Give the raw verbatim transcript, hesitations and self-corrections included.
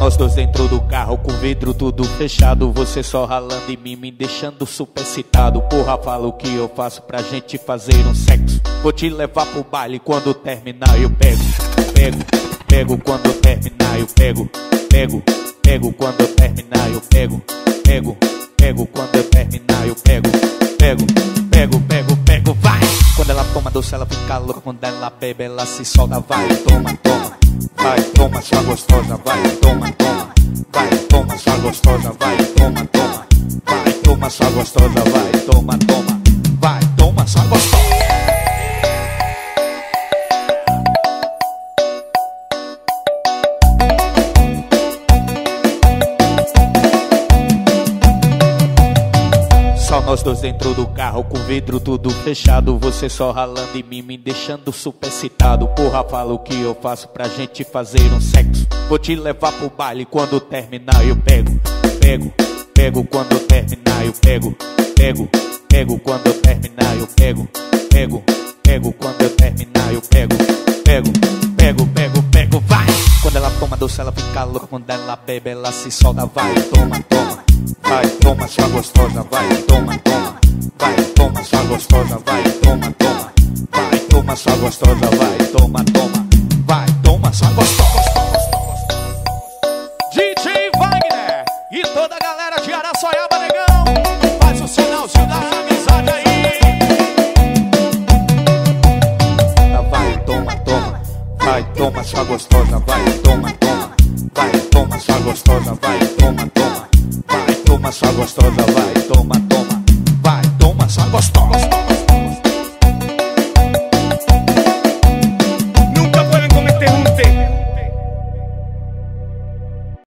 nós dois dentro do carro, com o vidro tudo fechado. Você só ralando em mim, me deixando super excitado. Porra, fala o que eu faço pra gente fazer um sexo. Vou te levar pro baile, quando terminar eu pego. Pego, pego quando terminar eu pego. Pego, pego quando eu terminar eu pego. Pego, pego quando eu terminar eu pego. Pego, pego, pego, pego, vai. Quando ela toma doce ela fica louca. Quando ela bebe ela se solta. Vai, toma, toma. Vai, toma, sua gostosa. Vai, toma, toma. Vai, toma, sua gostosa. Vai, toma, toma. Vai, toma, sua gostosa. Vai, toma, toma. Vai, toma, sua gostosa. Só nós dois dentro do carro, com o vidro tudo fechado. Você só ralando em mim, me deixando super excitado. Porra, fala o que eu faço pra gente fazer um sexo. Vou te levar pro baile, quando terminar eu pego. Pego, pego quando terminar eu pego. Pego, pego quando eu terminar eu pego. Pego, pego quando eu terminar eu pego. Pego, pego, pego, pego, vai. Quando ela toma doce ela fica louca. Quando ela bebe ela se solta. Vai, toma, toma. Vai, toma, sua gostosa. Vai, toma, toma. Vai, toma, sua gostosa. Vai, toma, toma. Vai, toma, sua gostosa. Vai, toma, toma. Vai, toma, sua gostosa. D J Wagner e toda a galera de Araçoiaba, negão, faz o sinalzinho da amizade aí. Vai, toma, toma. Vai, toma, sua gostosa. Vai, toma, toma. Vai, toma, sua gostosa. Vai, toma, toma. Vai, toma, sua gostosa. Vai, toma,